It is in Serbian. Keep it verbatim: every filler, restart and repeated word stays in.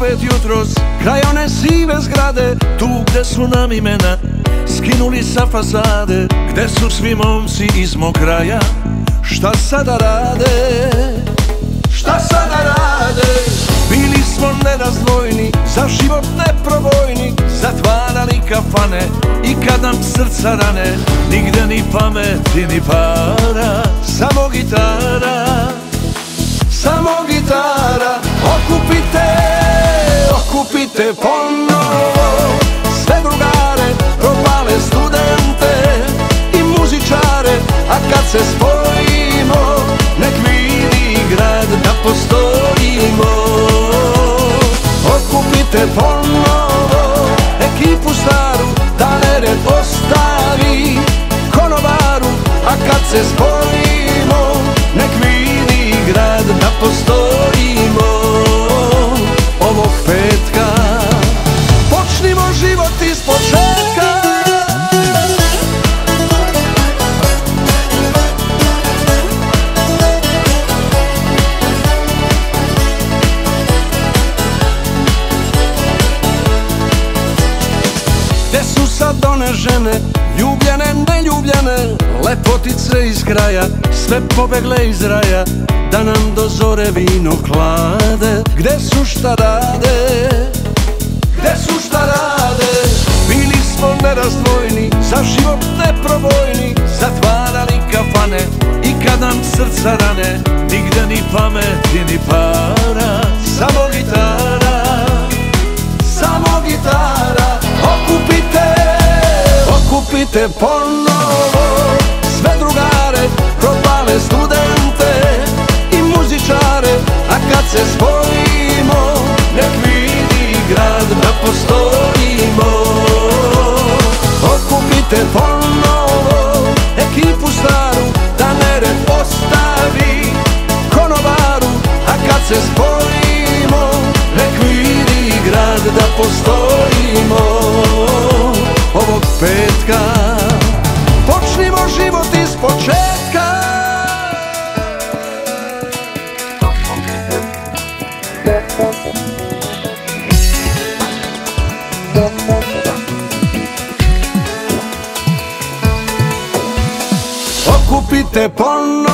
opet jutros kraj one sive zgrade, tu gde su nam imena skinuli sa fasade, gde su svi momci iz mog kraja. Šta sada rade? Šta sada rade? Bili smo nerazdvojni, za život neprobojni, zatvarali kafane i kad nam srca rane, nigde ni pameti ni para, samo gitara, samo gitara. Okupite, okupite ponovo sve drugare, propale studente i muzičare, a kad se spojimo, nek vidi grad da postojimo. Okupite ponovo ekipu staru, da nered ostavi konobaru, a kad se spojimo, nek vidi grad da postojimo. Ovog petka počnimo život iz početka. Gde su sad one žene, ljubljene, neljubljene, lepotice iz kraja, sve pobegle iz raja, da nam do zore vino hlade. Gde su, šta rade? Gde su, šta rade? Bili smo nerazdvojni, za život neprobojni, zatvarali kafane i kad nam srca rane, nigde ni pameti ni para, samo gitara, samo gitara. Okupite, okupite ponovo sve drugare, propale studente i muzičare, a kad se spojimo, nek vidi grad da postojimo. Okupite ponovo ekipu staru, da nered ostavi konobaru, a kad se spojimo, nek vidi grad da postojimo. Ovog petka počnimo život iz početka. Okupite ponovo